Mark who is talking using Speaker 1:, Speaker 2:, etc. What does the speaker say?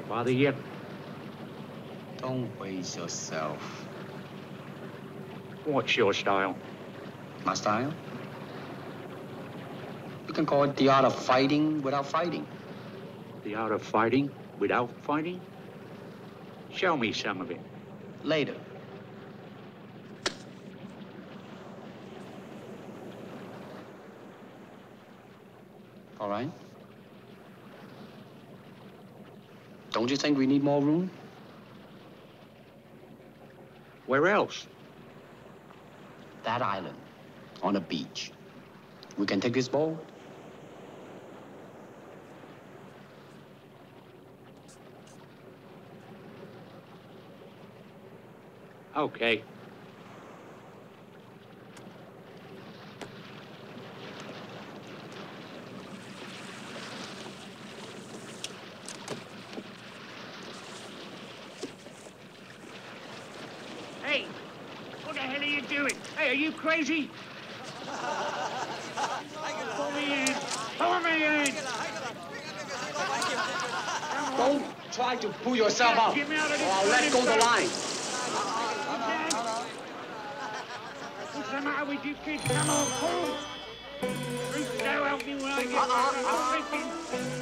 Speaker 1: bother you?
Speaker 2: Don't waste yourself.
Speaker 1: What's your style?
Speaker 2: My style? You can call it the art of fighting without fighting.
Speaker 1: The art of fighting without fighting? Show me some of it.
Speaker 2: Later. All right? Don't you think we need more room?
Speaker 1: Where else?
Speaker 2: That island, on a beach. We can take this boat.
Speaker 1: Okay. Hey, what the hell are you doing? Hey, are you crazy? Pull me in. Pull me in.
Speaker 2: Don't try to pull yourself out,
Speaker 1: Get me out of this
Speaker 2: or I'll let go the line.
Speaker 1: What's the matter with you kids? Come on, pull. Please don't help me when I get I'm thinking.